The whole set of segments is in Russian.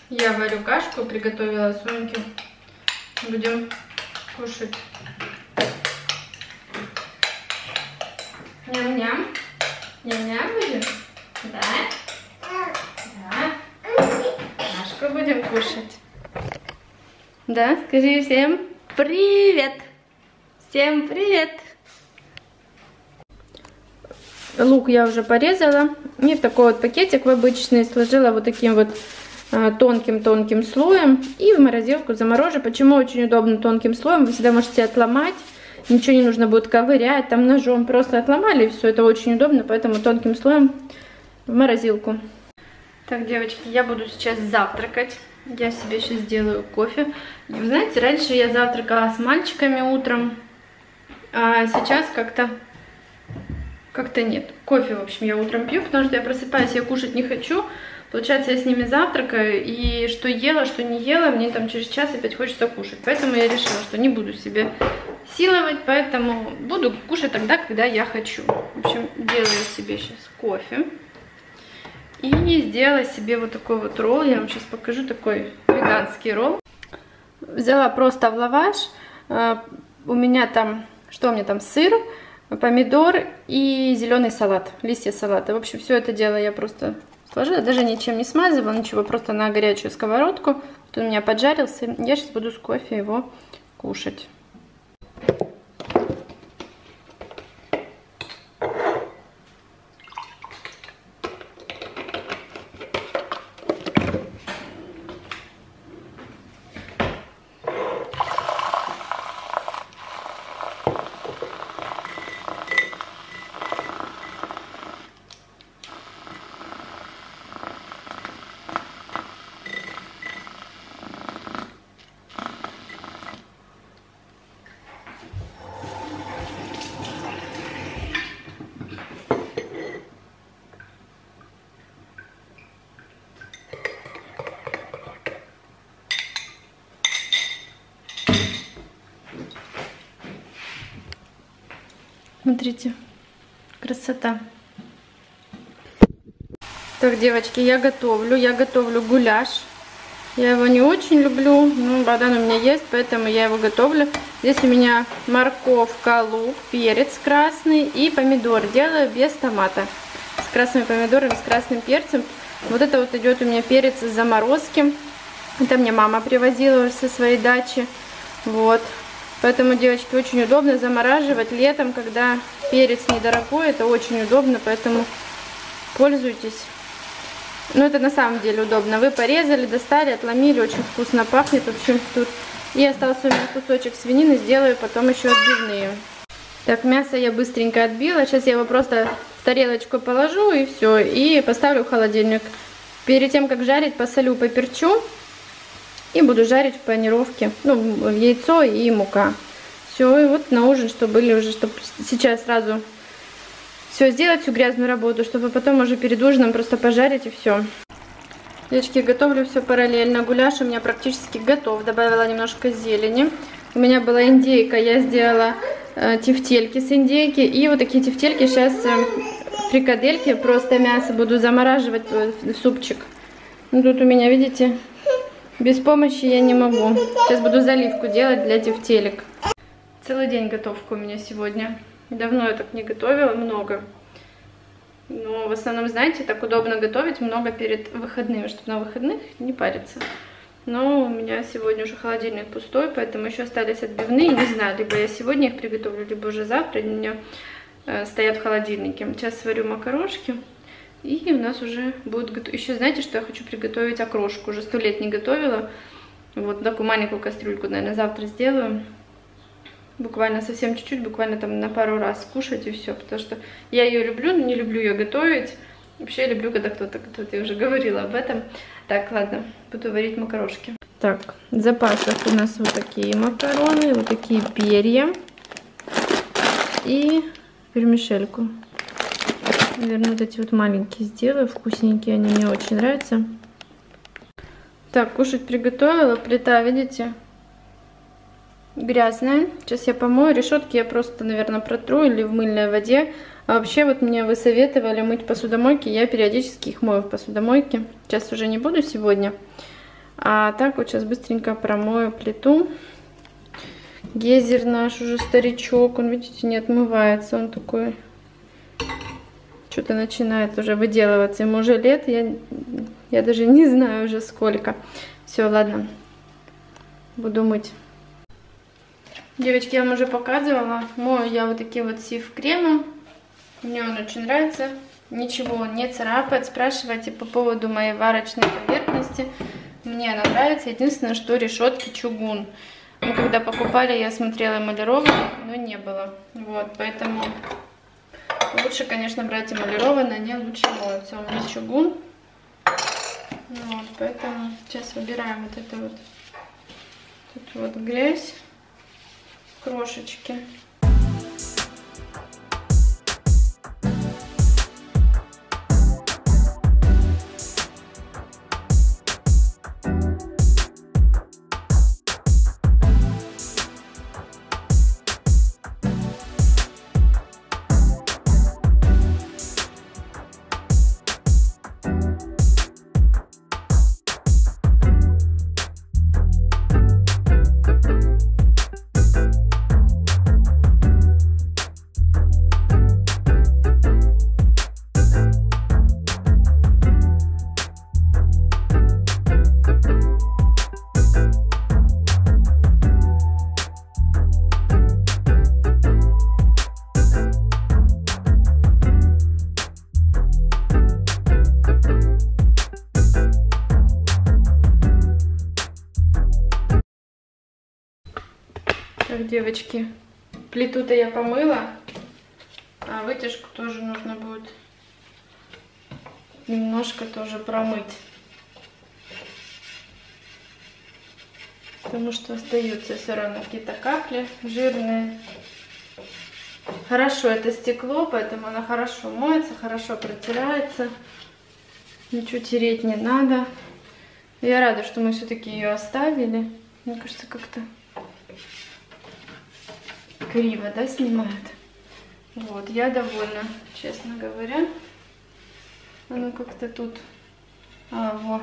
Я варю кашку, приготовила Соньке. Будем кушать. Ням-ням. Ням-ням будем? Да? Да. Кашку будем кушать. Да? Скажи всем привет. Всем привет. Лук я уже порезала. И в такой вот пакетик в обычный сложила вот таким вот тонким-тонким слоем. И в морозилку заморожу. Почему очень удобно тонким слоем? Вы всегда можете отломать. Ничего не нужно будет ковырять. Там ножом просто отломали. И все, это очень удобно. Поэтому тонким слоем в морозилку. Так, девочки, я буду сейчас завтракать. Я себе сейчас сделаю кофе. И вы знаете, раньше я завтракала с мальчиками утром. А сейчас как-то нет. Кофе, в общем, я утром пью, потому что я просыпаюсь, я кушать не хочу. Получается, я с ними завтракаю, и что ела, что не ела, мне там через час опять хочется кушать. Поэтому я решила, что не буду себе силовать, поэтому буду кушать тогда, когда я хочу. В общем, делаю себе сейчас кофе. И сделала себе вот такой вот ролл. Я вам сейчас покажу, такой веганский ролл. Взяла просто в лаваш. У меня там, что у меня там, сыр, помидор и зеленый салат, листья салата. В общем, все это дело я просто сложила, даже ничем не смазывала, ничего, просто на горячую сковородку. Тут у меня поджарился, я сейчас буду с кофе его кушать. Смотрите, красота. Так, девочки, я готовлю гуляш. Я его не очень люблю, но Богдан у меня есть, поэтому я его готовлю. Здесь у меня морковка, лук, перец красный и помидор. Делаю без томата. С красными помидорами, с красным перцем. Вот это вот идет у меня перец из заморозки. Это мне мама привозила со своей дачи. Вот. Поэтому, девочки, очень удобно замораживать летом, когда перец недорогой. Это очень удобно, поэтому пользуйтесь. Ну, это на самом деле удобно. Вы порезали, достали, отломили, очень вкусно пахнет. В общем, тут и остался у меня кусочек свинины, сделаю потом еще отбивные. Так, мясо я быстренько отбила. Сейчас я его просто в тарелочку положу и все. И поставлю в холодильник. Перед тем, как жарить, посолю, поперчу. И буду жарить в панировке, ну, яйцо и мука. Все, и вот на ужин, чтобы были уже, чтобы сейчас сразу все сделать, всю грязную работу, чтобы потом уже перед ужином просто пожарить и все. Девочки, готовлю все параллельно. Гуляш у меня практически готов. Добавила немножко зелени. У меня была индейка, я сделала тефтельки с индейки. И вот такие тефтельки сейчас фрикадельки, просто мясо буду замораживать в супчик. Ну, тут у меня, видите... Без помощи я не могу. Сейчас буду заливку делать для тефтелек. Целый день готовка у меня сегодня. Давно я так не готовила, много. Но в основном, знаете, так удобно готовить много перед выходными, чтобы на выходных не париться. Но у меня сегодня уже холодильник пустой, поэтому еще остались отбивные. Не знаю, либо я сегодня их приготовлю, либо уже завтра. Они у меня стоят в холодильнике. Сейчас сварю макарошки. И у нас уже будет готово. Еще знаете, что я хочу приготовить окрошку. Уже 100 лет не готовила. Вот такую маленькую кастрюльку, наверное, завтра сделаю. Буквально совсем чуть-чуть, буквально там на пару раз кушать и все. Потому что я ее люблю, но не люблю ее готовить. Вообще я люблю, когда кто-то готовит. Я уже говорила об этом. Так, ладно, буду варить макарошки. Так, в запасах у нас вот такие макароны, вот такие перья. И вермишельку. Наверное, вот эти вот маленькие сделаю, вкусненькие, они мне очень нравятся. Так, кушать приготовила, плита, видите, грязная. Сейчас я помою, решетки я просто, наверное, протру или в мыльной воде. А вообще, вот мне вы советовали мыть посудомойки, я периодически их мою в посудомойке. Сейчас уже не буду сегодня. А так вот сейчас быстренько промою плиту. Гейзер наш уже старичок, он, видите, не отмывается, он такой, что-то начинает уже выделываться, ему уже лет, я даже не знаю уже сколько. Все, ладно, буду мыть. Девочки, я вам уже показывала, мою я вот такие вот сиф кремом, мне он очень нравится, ничего он не царапает. Спрашивайте по поводу моей варочной поверхности, мне она нравится, единственное, что решетки чугун. Мы когда покупали, я смотрела эмалированную, но не было. Вот, поэтому лучше, конечно, брать эмалированное, они лучше моются. У меня чугун. Вот, поэтому сейчас выбираем вот это вот, тут вот грязь, крошечки. Так, девочки, плиту-то я помыла, а вытяжку тоже нужно будет немножко тоже промыть, потому что остаются все равно какие-то капли жирные. Хорошо это стекло, поэтому она хорошо моется, хорошо протирается, ничего тереть не надо. Я рада, что мы все-таки ее оставили. Мне кажется, как-то криво, да, снимает. Вот, я довольна, честно говоря. Оно как-то тут вот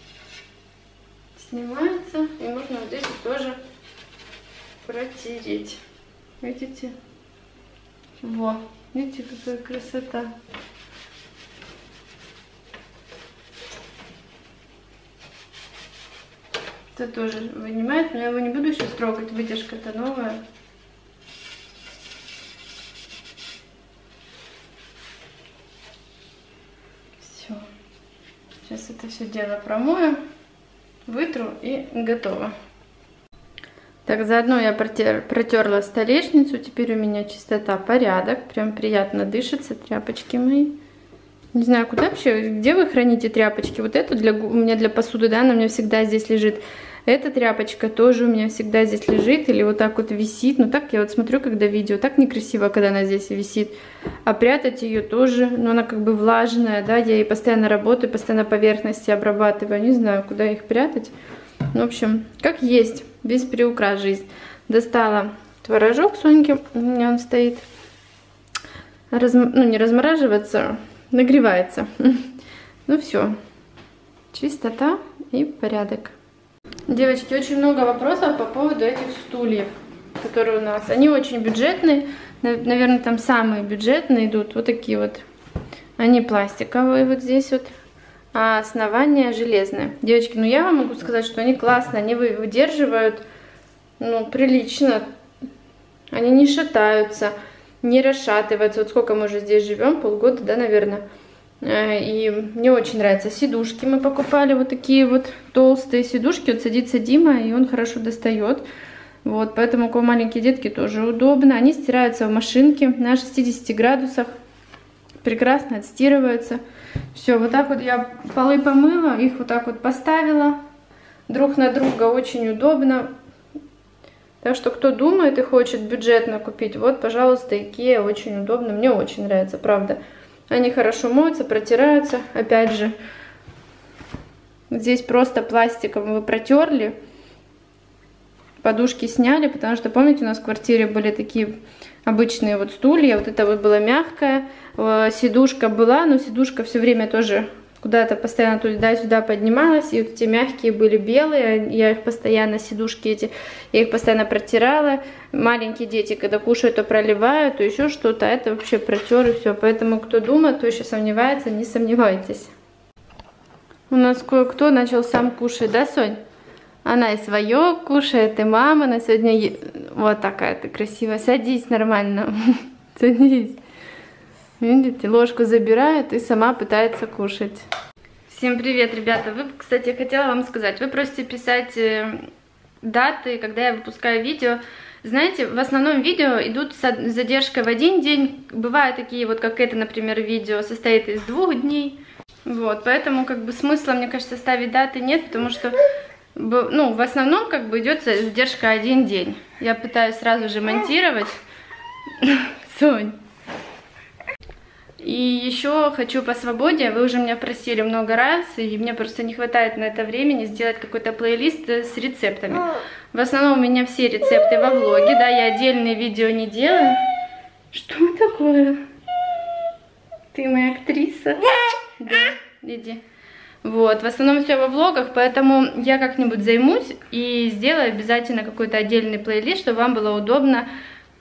снимается, и можно вот здесь тоже протереть. Видите? Во, видите, какая красота. Это тоже вынимает, но я его не буду сейчас трогать, вытяжка-то новая. Сейчас это все дело промою, вытру и готово. Так, заодно я протерла столешницу, теперь у меня чистота, порядок, прям приятно дышится, тряпочки мои. Не знаю, куда вообще, где вы храните тряпочки? Вот эту у меня для посуды, да, она у меня всегда здесь лежит. Эта тряпочка тоже у меня всегда здесь лежит или вот так вот висит. Ну так я вот смотрю, когда видео, так некрасиво, когда она здесь висит. А прятать ее тоже, ну она как бы влажная, да, я ей постоянно работаю, постоянно поверхности обрабатываю. Не знаю, куда их прятать. Ну, в общем, как есть, без приукрас жизнь. Достала творожок Соньки, у меня он стоит, ну не размораживаться, нагревается. Ну все, чистота и порядок. Девочки, очень много вопросов по поводу этих стульев, которые у нас. Они очень бюджетные, наверное, там самые бюджетные идут. Вот такие вот. Они пластиковые вот здесь вот, а основание железное. Девочки, ну я вам могу сказать, что они классные, они выдерживают, ну, прилично. Они не шатаются, не расшатываются. Вот сколько мы уже здесь живем, полгода, да, наверное. И мне очень нравятся сидушки. Мы покупали вот такие вот толстые сидушки. Вот садится Дима, и он хорошо достает. Вот, поэтому у кого маленькие детки тоже удобно. Они стираются в машинке на 60 градусах. Прекрасно отстирываются. Все, вот так вот я полы помыла, их вот так вот поставила. Друг на друга очень удобно. Так что, кто думает и хочет бюджетно купить, вот, пожалуйста, IKEA, очень удобно. Мне очень нравится, правда. Они хорошо моются, протираются. Опять же, здесь просто пластиком вы протерли, подушки сняли, потому что, помните, у нас в квартире были такие обычные вот стулья. Вот это вот была мягкая, сидушка была, но сидушка все время тоже куда-то постоянно туда-сюда поднималась, и вот эти мягкие были белые, я их постоянно, сидушки эти, я их постоянно протирала. Маленькие дети, когда кушают, то проливают, то еще что-то, а это вообще протер и все. Поэтому, кто думает, кто еще сомневается, не сомневайтесь. У нас кое-кто начал сам кушать, да, Сонь? Она и свое кушает, и мама на сегодня... Вот такая ты красивая. Садись нормально. Садись. Видите, ложку забирает и сама пытается кушать. Всем привет, ребята. Вы, кстати, хотела вам сказать. Вы просите писать даты, когда я выпускаю видео. Знаете, в основном видео идут с задержкой в один день. Бывают такие вот, как это, например, видео состоит из 2 дней. Вот, поэтому как бы смысла, мне кажется, ставить даты нет, потому что... Ну, в основном, как бы, идет задержка 1 день. Я пытаюсь сразу же монтировать. Сонь. И еще хочу по свободе. Вы уже меня просили много раз, и мне просто не хватает на это времени сделать какой-то плейлист с рецептами. В основном у меня все рецепты во влоге, да, я отдельные видео не делаю. Что такое? Ты моя актриса? Да, иди. Вот, в основном все во влогах, поэтому я как-нибудь займусь и сделаю обязательно какой-то отдельный плейлист, чтобы вам было удобно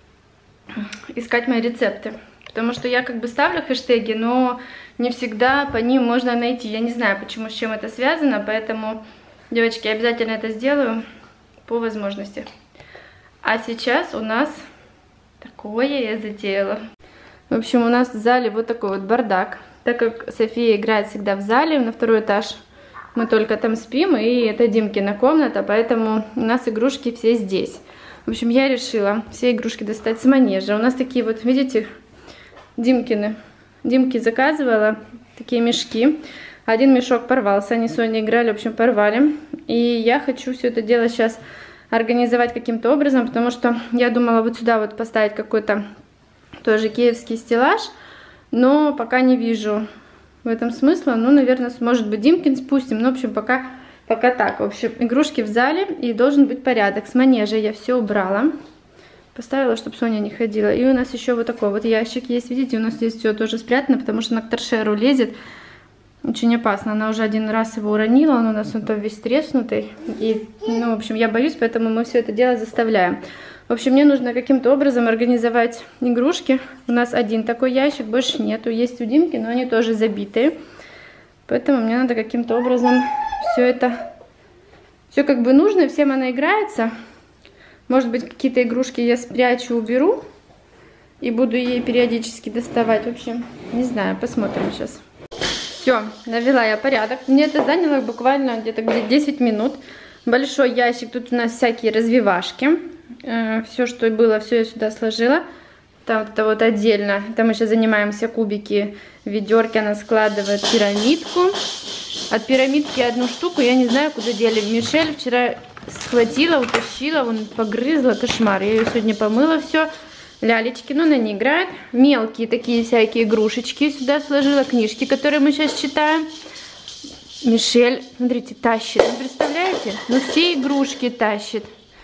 искать мои рецепты. Потому что я как бы ставлю хэштеги, но не всегда по ним можно найти. Я не знаю, почему, с чем это связано, поэтому, девочки, я обязательно это сделаю по возможности. А сейчас у нас такое я затеяла. В общем, у нас в зале вот такой вот бардак. Так как София играет всегда в зале, на 2-й этаж мы только там спим, и это Димкина комната, поэтому у нас игрушки все здесь. В общем, я решила все игрушки достать с манежа. У нас такие вот, видите, Димкины. Димки заказывала такие мешки. Один мешок порвался, они с Соней играли, в общем, порвали. И я хочу все это дело сейчас организовать каким-то образом, потому что я думала вот сюда вот поставить какой-то тоже киевский стеллаж. Но пока не вижу в этом смысла. Ну, наверное, может быть, Димкин спустим. Ну, в общем, пока так. В общем, игрушки в зале, и должен быть порядок. С манежа я все убрала. Поставила, чтобы Соня не ходила. И у нас еще вот такой вот ящик есть. Видите, у нас здесь все тоже спрятано, потому что она к торшеру лезет. Очень опасно. Она уже 1 раз его уронила. Он у нас он там весь треснутый. И, ну, в общем, я боюсь, поэтому мы все это дело заставляем. В общем, мне нужно каким-то образом организовать игрушки. У нас один такой ящик, больше нету. Есть у Димки, но они тоже забитые. Поэтому мне надо каким-то образом все это... Все как бы нужно, всем она играется. Может быть, какие-то игрушки я спрячу, уберу. И буду ей периодически доставать. В общем, не знаю, посмотрим сейчас. Все, навела я порядок. Мне это заняло буквально где-то 10 минут. Большой ящик, тут у нас всякие развивашки. Все, что было, все я сюда сложила. Там вот это вот отдельно. Там мы сейчас занимаемся кубики, ведерки. Она складывает пирамидку. От пирамидки 1 штуку я не знаю, куда дели. Мишель вчера схватила, утащила, вон погрызла, кошмар. Я ее сегодня помыла все. Лялечки, но она не играет. Мелкие такие всякие игрушечки сюда сложила. Книжки, которые мы сейчас читаем. Мишель, смотрите, тащит. Вы представляете? Ну все игрушки тащит.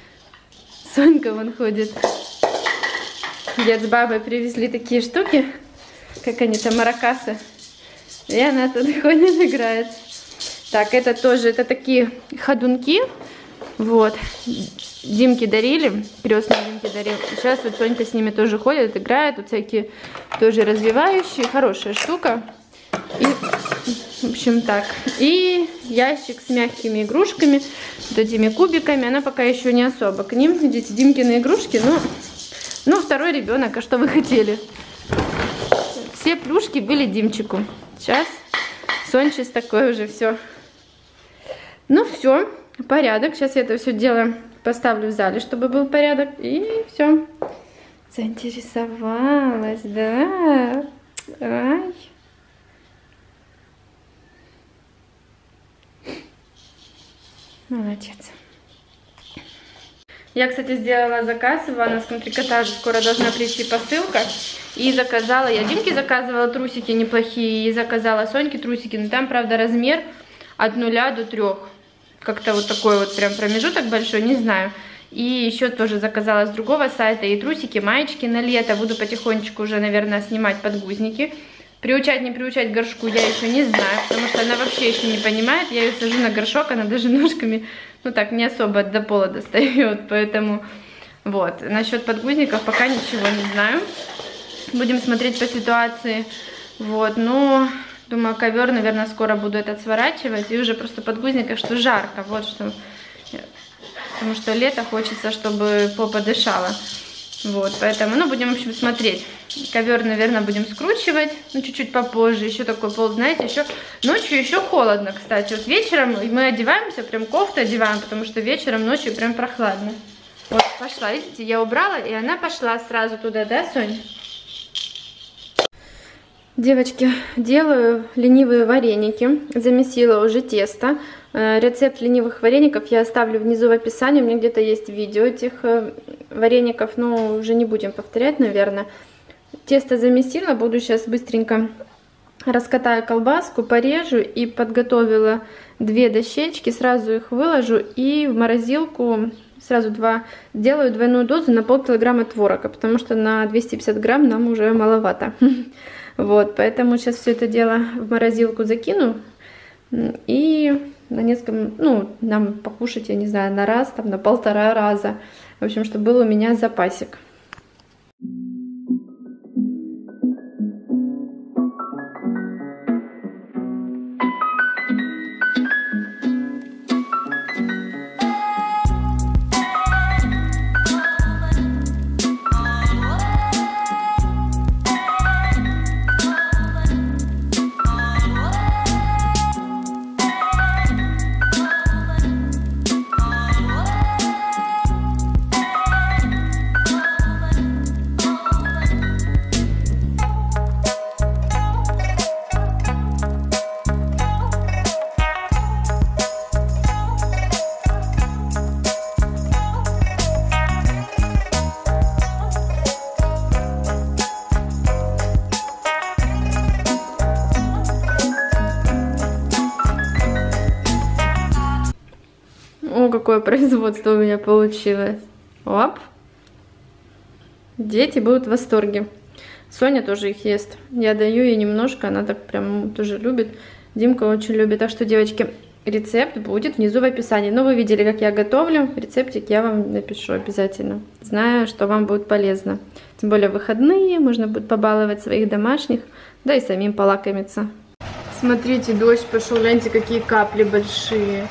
Сонька вон ходит. Дед с бабой привезли такие штуки, как они там, маракасы. И она тут ходит, играет. Так, это тоже, это такие ходунки. Вот. Димке дарили, крестные Димке дарили. Сейчас вот Сонька с ними тоже ходит, играет. Тут всякие тоже развивающие, хорошая штука. И, в общем, так. И ящик с мягкими игрушками, вот этими кубиками. Она пока еще не особо к ним. Видите, Димкины игрушки. Ну, 2-й ребенок, а что вы хотели? Все плюшки были Димчику. Сейчас Сончис такой уже все. Ну, все, порядок. Сейчас я это все дело поставлю в зале, чтобы был порядок. И все. Заинтересовалась, да? Ай. Молодец. Я, кстати, сделала заказ в Ивановском трикотаже. Скоро должна прийти посылка. И заказала, я Димке заказывала трусики неплохие. И заказала Соньке трусики. Но там, правда, размер от 0 до 3. Как-то вот такой вот прям промежуток большой, не знаю. И еще тоже заказала с другого сайта и трусики, маечки на лето. Буду потихонечку уже, наверное, снимать подгузники. Приучать, не приучать к горшку я еще не знаю, потому что она вообще еще не понимает. Я ее сажу на горшок, она даже ножками, ну так, не особо до пола достает, поэтому вот. Насчет подгузников пока ничего не знаю. Будем смотреть по ситуации, вот, но думаю, ковер, наверное, скоро буду этот сворачивать, и уже просто подгузников, что жарко, вот что, потому что лето хочется, чтобы попа дышала. Вот, поэтому, ну, будем, в общем, смотреть. Ковер, наверное, будем скручивать, ну, чуть-чуть попозже. Еще такой пол, знаете, еще ночью еще холодно, кстати. Вот вечером мы одеваемся, прям кофту одеваем, потому что вечером, ночью прям прохладно. Вот, пошла, видите, я убрала, и она пошла сразу туда, да, Соня? Девочки, делаю ленивые вареники. Замесила уже тесто. Рецепт ленивых вареников я оставлю внизу в описании. У меня где-то есть видео этих вареников, но уже не будем повторять, наверное. Тесто замесила, буду сейчас быстренько раскатаю колбаску, порежу и подготовила 2 дощечки. Сразу их выложу и в морозилку сразу делаю двойную дозу на полкилограмма творога, потому что на 250 грамм нам уже маловато. Вот, поэтому сейчас все это дело в морозилку закину и на несколько, ну, нам покушать, я не знаю, на раз, там, на 1,5 раза. В общем, чтобы был у меня запасик. О, какое производство у меня получилось. Оп. Дети будут в восторге. Соня тоже их ест. Я даю ей немножко, она так прям тоже любит. Димка очень любит. Так что, девочки, рецепт будет внизу в описании. Но вы видели, как я готовлю. Рецептик я вам напишу обязательно. Знаю, что вам будет полезно. Тем более выходные, можно будет побаловать своих домашних, да и самим полакомиться. Смотрите, дождь пошел, гляньте, какие капли большие.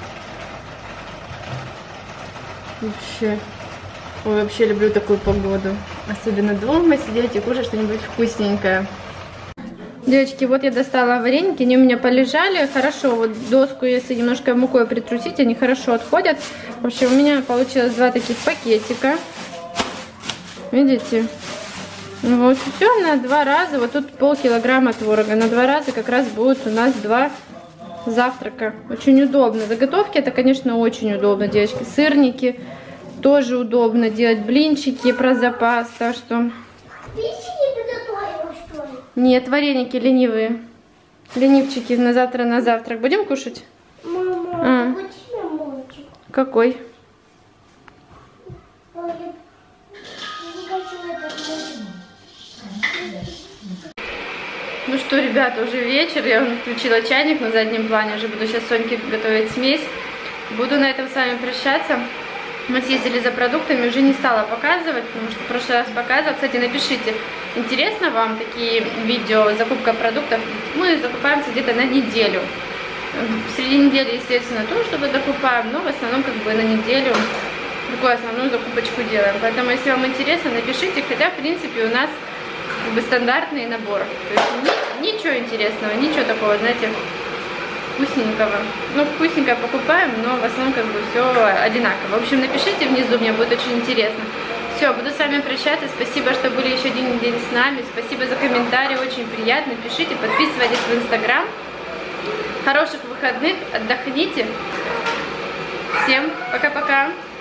Вообще. Ой, вообще люблю такую погоду. Особенно дома сидеть и кушать что-нибудь вкусненькое. Девочки, вот я достала вареники, они у меня полежали. Хорошо, вот доску, если немножко мукой притрусить, они хорошо отходят. В общем, у меня получилось 2 таких пакетика. Видите? Вот, все на 2 раза. Вот тут полкилограмма творога. На 2 раза как раз будет у нас 2 завтрака. Очень удобно. Заготовки это, конечно, очень удобно, девочки. Сырники тоже удобно делать. Блинчики про запас. Так что... Нет, вареники ленивые. Ленивчики на завтрак. Будем кушать? Мама, какой тебе мультик? Какой? Ну что, ребята, уже вечер. Я включила чайник на заднем плане. Уже буду сейчас Соньке готовить смесь. Буду на этом с вами прощаться. Мы съездили за продуктами, уже не стала показывать, потому что в прошлый раз показывала. Кстати, напишите, интересно вам такие видео, закупка продуктов. Мы закупаемся где-то на неделю. Среди недели, естественно, тоже что-то докупаем, но в основном как бы на неделю такую основную закупочку делаем. Поэтому, если вам интересно, напишите, хотя, в принципе, у нас как бы стандартный набор. То есть ничего интересного, ничего такого, знаете, вкусненького. Ну, вкусненькое покупаем, но в основном как бы все одинаково. В общем, напишите внизу, мне будет очень интересно. Все, буду с вами прощаться. Спасибо, что были еще один день с нами. Спасибо за комментарии, очень приятно. Пишите, подписывайтесь в Инстаграм. Хороших выходных, отдохните. Всем пока-пока.